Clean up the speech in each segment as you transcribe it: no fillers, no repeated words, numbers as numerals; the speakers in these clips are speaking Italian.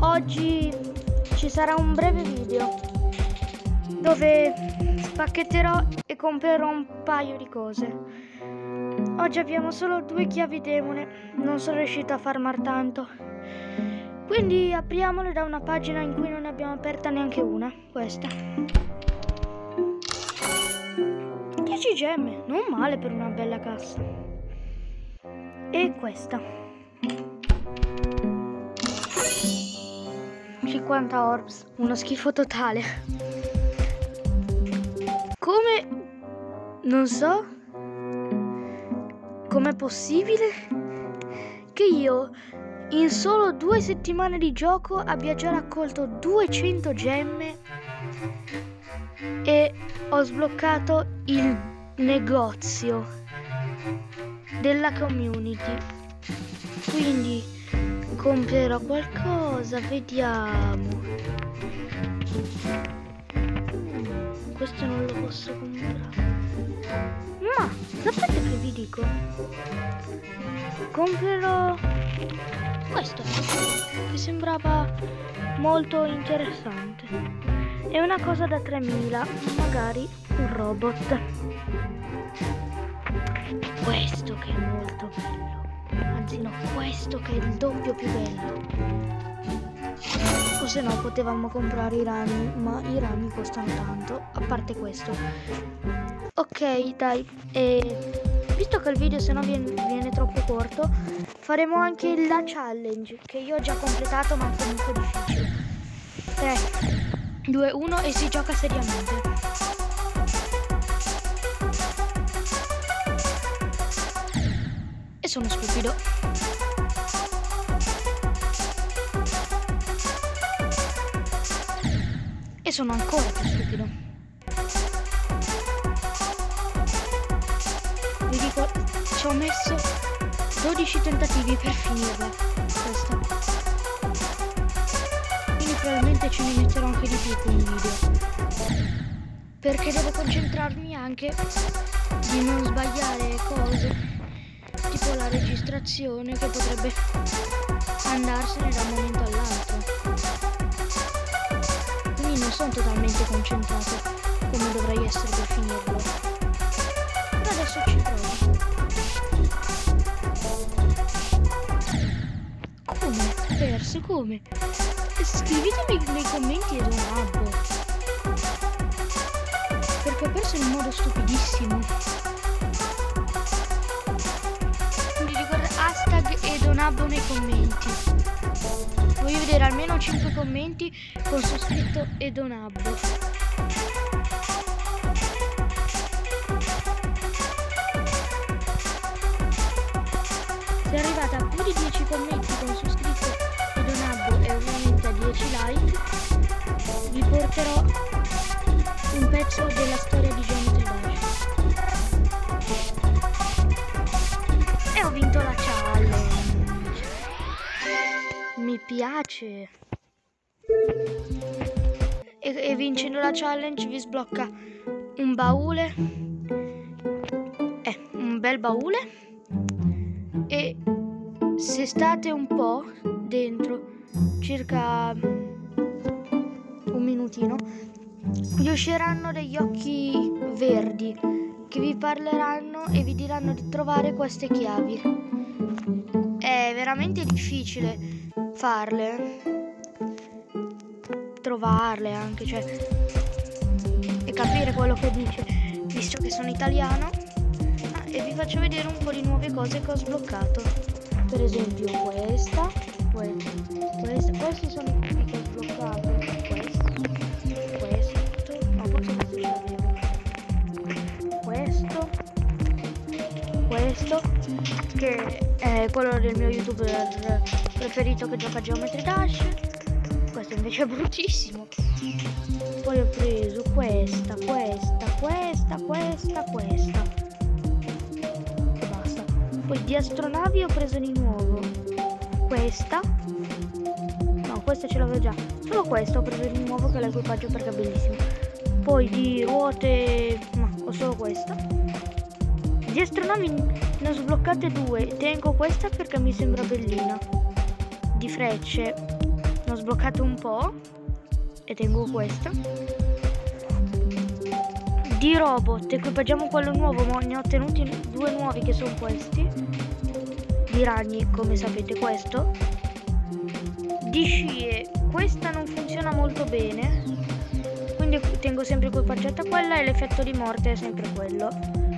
Oggi ci sarà un breve video dove spacchetterò e comprerò un paio di cose. Oggi abbiamo solo 2 chiavi demone, non sono riuscito a farmar tanto, quindi apriamole da una pagina in cui non ne abbiamo aperta neanche una, questa. 10 gemme, non male per una bella cassa. E questa 50 orbs, uno schifo totale. Come? Non so com'è possibile che io in solo 2 settimane di gioco abbia già raccolto 200 gemme e ho sbloccato il negozio della community. Quindi comprerò qualcosa, vediamo. Questo non lo posso comprare. Ma sapete che vi dico? Comprerò questo, che sembrava molto interessante. È una cosa da 3000, magari un robot. Questo che è molto bello. Anzi no, questo che è il doppio più bello. O se no potevamo comprare i rami, ma i rami costano tanto, a parte questo. Ok, dai, visto che il video se no viene troppo corto, faremo anche la challenge, che io ho già completato ma è comunque difficile. 3, 2, 1 e si gioca seriamente. E sono stupido. E sono ancora più stupido. Vi dico, ci ho messo 12 tentativi per finirla questa. Quindi probabilmente ce ne metterò anche di più con il video. Perché devo concentrarmi anche di non sbagliare cose. Tipo la registrazione che potrebbe andarsene da un momento all'altro. Quindi non sono totalmente concentrato come dovrei essere per finirlo. Però adesso ci provo. Come? Perso? Come? Scrivetemi nei commenti ed un abbo. Perché ho perso in modo stupidissimo. Hashtag e donabbo nei commenti. Voglio vedere almeno 5 commenti con su scritto e donabbo. Se arrivate a più di 10 commenti con su scritto e donabbo e ovviamente a 10 like, vi porterò un pezzo della storia di Geometry Dash. E ho vinto la challenge. Mi piace. E vincendo la challenge vi sblocca un baule. Un bel baule. E se state un po' dentro, circa un minutino, vi usciranno degli occhi verdi che vi parleranno e vi diranno di trovare queste chiavi. È veramente difficile farle, trovarle anche, cioè, e capire quello che dice, visto che sono italiano. E vi faccio vedere un po' di nuove cose che ho sbloccato. Per esempio questa, questi sono i tipi che ho sbloccato. Questo che è quello del mio youtuber preferito che gioca a Geometry Dash. Questo invece è bruttissimo. Poi ho preso questa e basta. Poi di astronavi ho preso di nuovo questa. No, questa ce l'avevo già. Solo questa ho preso di nuovo, che è l'equipaggio perché è bellissimo. Poi di ruote, no, ho solo questa. Di astronavi ne ho sbloccate 2. Tengo questa perché mi sembra bellina. Di frecce ne ho ho sbloccato un po' e tengo questo. Di robot equipaggiamo quello nuovo, ma ne ho ottenuti 2 nuovi che sono questi. Di ragni, come sapete, questo. Di scie, questa non funziona molto bene, quindi tengo sempre equipaggiata quella, e l'effetto di morte è sempre quello.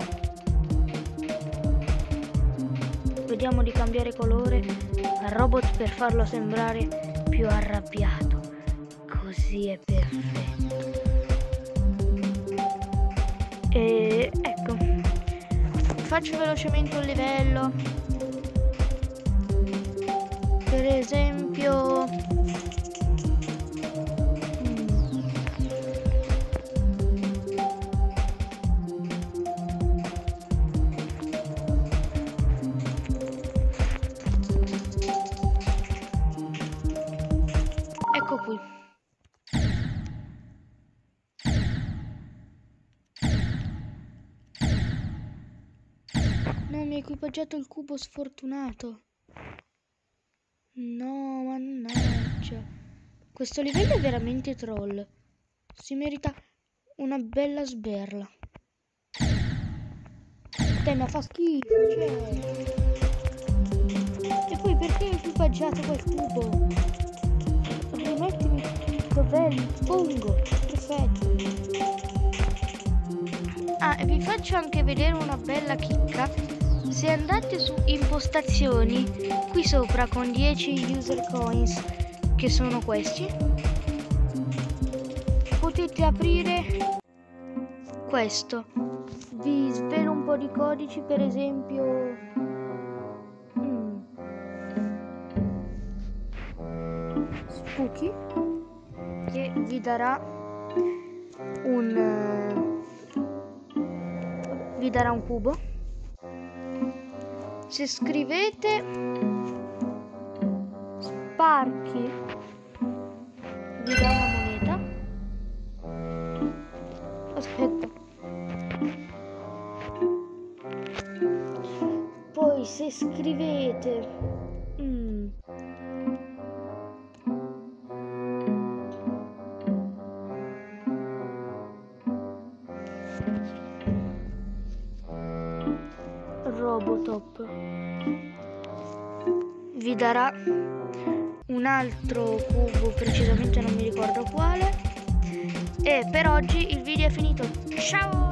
Vediamo di cambiare colore al robot per farlo sembrare più arrabbiato, così è perfetto. E ecco, faccio velocemente un livello, per esempio ecco qui. No, mi ha equipaggiato il cubo sfortunato. No, mannaggia. Questo livello è veramente troll. Si merita una bella sberla. Dai, ma fa schifo, cioè. E poi perché hai equipaggiato quel cubo? Rimettimi, dov'è il fungo? Perfetto. Ah, e vi faccio anche vedere una bella chicca. Se andate su impostazioni, qui sopra con 10 user coins, che sono questi, potete aprire questo. Vi svelo un po' di codici, per esempio Spooky, che vi darà un cubo. Se scrivete Sparky vi dà una moneta. Aspetta. Poi se scrivete Robotop vi darà un altro cubo, precisamente non mi ricordo quale. E per oggi il video è finito. Ciao!